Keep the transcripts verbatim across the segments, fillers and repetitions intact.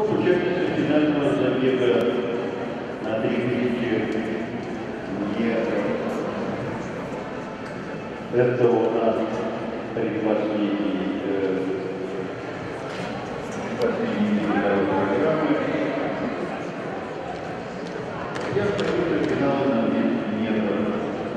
Участница финального забега на три тысячи метров. Это у нас предпоследний, э, предпоследний видовой программы. Я прохожу до финала на десять метров.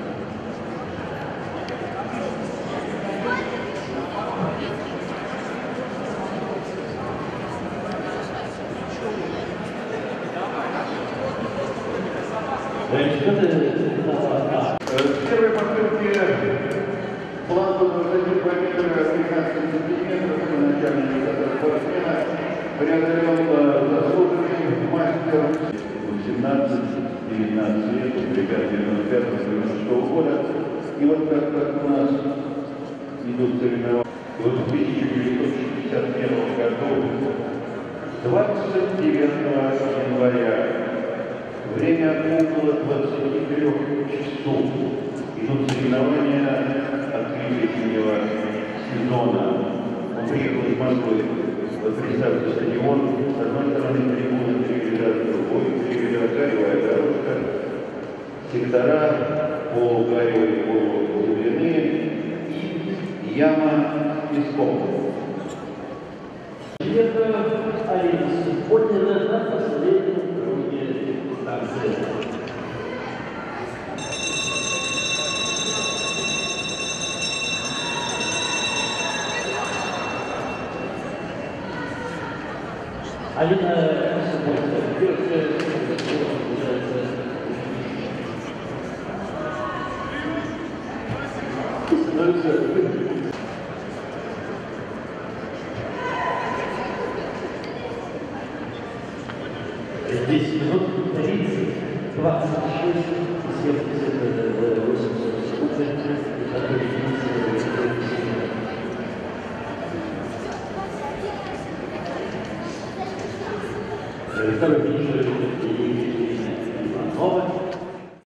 В первой попытке план был высоты два метра пятнадцать сантиметров, начальник спортсмена преодолел заслуженный мастер восемнадцать-девятнадцать лет, ребят девяносто пятого девяносто шестого года. И вот как, как у нас идут соревнования. И вот в тысяча девятьсот шестьдесят первом году, двадцать девятого января, время около двадцати трёх часов, идут соревнования открытия зимнего сезона. Он приехал из Москвы, представился стадион, с одной стороны трибуны, три ряда, с другой, три ряда, гаевая дорожка, сектора, полугаевые, полуземляные и яма с песком. Сегодня на последнем круге станции. Алина десять минут, тридцать, двадцать шесть, семьдесят восемь секунд. Второй финиш Иванова.